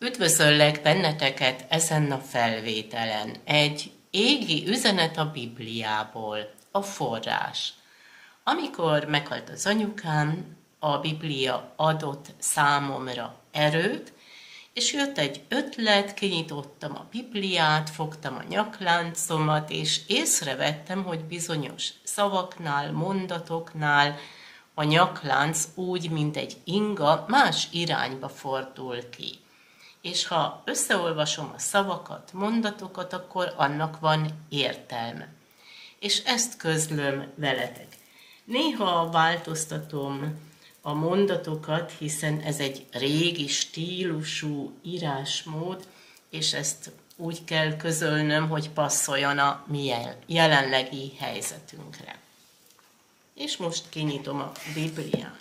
Üdvözöllek benneteket ezen a felvételen. Egy égi üzenet a Bibliából, a forrás. Amikor meghalt az anyukám, a Biblia adott számomra erőt, és jött egy ötlet, kinyitottam a Bibliát, fogtam a nyakláncomat, és észrevettem, hogy bizonyos szavaknál, mondatoknál a nyaklánc úgy, mint egy inga, más irányba fordul ki. És ha összeolvasom a szavakat, mondatokat, akkor annak van értelme. És ezt közlöm veletek. Néha változtatom a mondatokat, hiszen ez egy régi stílusú írásmód, és ezt úgy kell közölnöm, hogy passzoljon a mi jelenlegi helyzetünkre. És most kinyitom a Bibliát.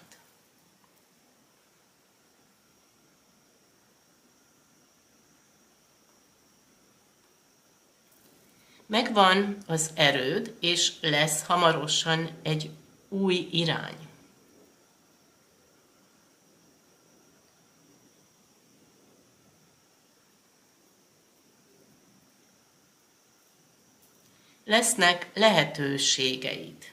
Megvan az erőd, és lesz hamarosan egy új irány. Lesznek lehetőségeid.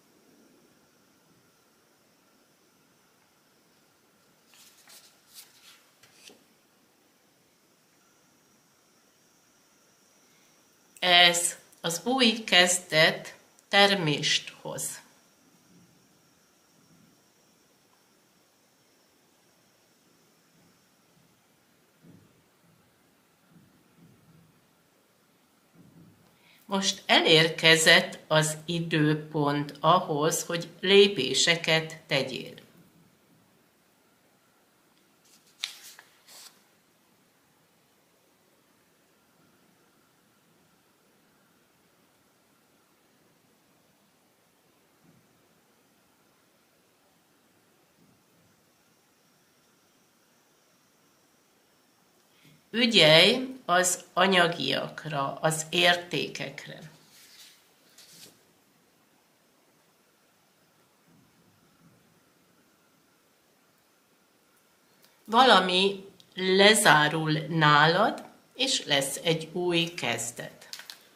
Ez az új kezdet termést hoz. Most elérkezett az időpont ahhoz, hogy lépéseket tegyél. Ügyelj az anyagiakra, az értékekre. Valami lezárul nálad, és lesz egy új kezdet.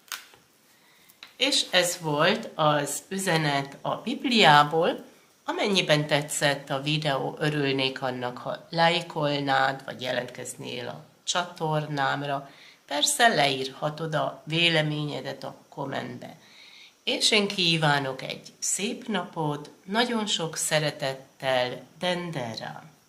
És ez volt az üzenet a Bibliából. Amennyiben tetszett a videó, örülnék annak, ha lájkolnád, vagy jelentkeznél a csatornámra. Persze leírhatod a véleményedet a kommentbe. És én kívánok egy szép napot, nagyon sok szeretettel, Dendera!